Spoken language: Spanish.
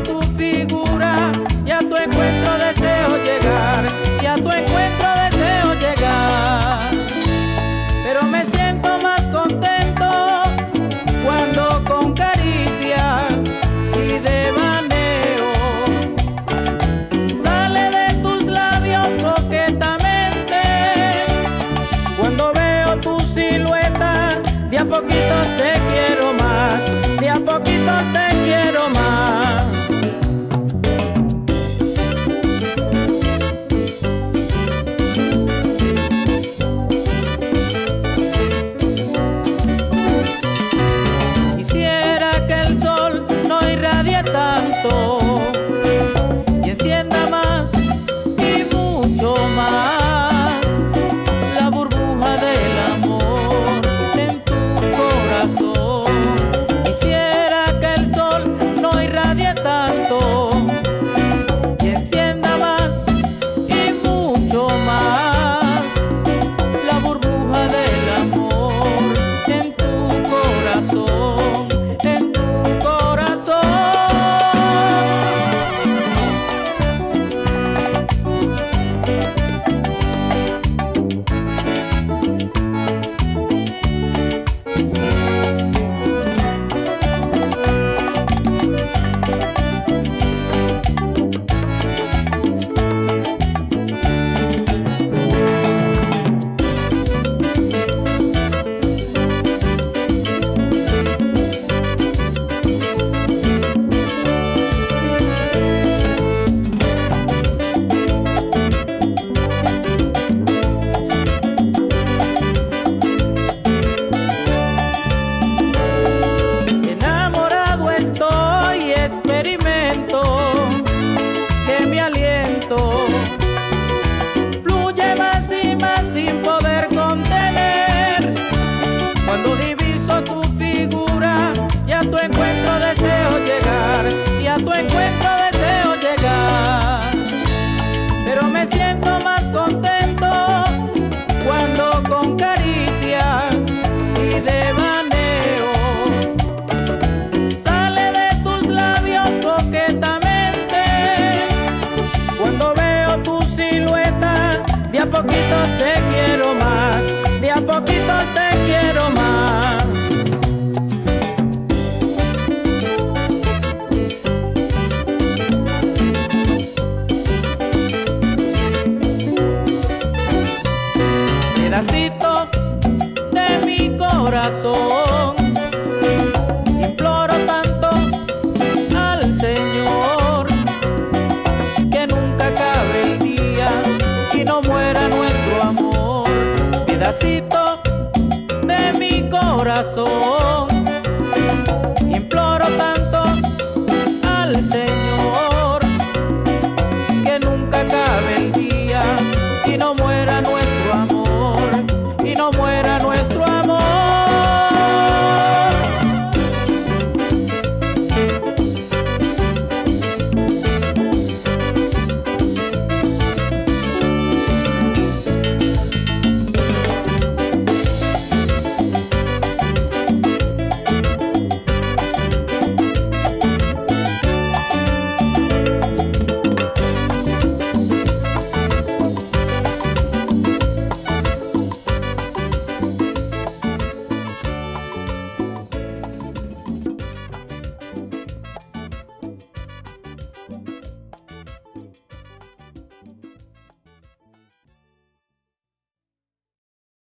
tu figura y a tu encuentro deseo llegar, y a tu encuentro deseo llegar. Pero me siento más contento cuando con caricias y devaneos sale de tus labios coquetamente. Cuando veo tu silueta, de a poquitos te quiero más, de a poquitos te quiero más. Quisiera que el sol no irradie tanto y encienda más y mucho más la burbuja del amor en tu corazón. Quisiera que el sol no irradie tanto y encienda más y mucho más la burbuja del amor en tu corazón, en tu corazón. Enamorado estoy, experimento que mi aliento fluye más y más sin poder contener. Cuando diviso tu figura y a tu encuentro deseo llegar, y a tu encuentro deseo llegar. Pero me siento más contento cuando con caricias y devaneos sale de tus labios coquetamente. Cuando veo tu silueta, de a poquitos te quiero más, de a poquitos te quiero más. Pedacito de mi corazón, imploro tanto al Señor que nunca acabe el día y no muera nuestro amor. Pedacito de mi corazón,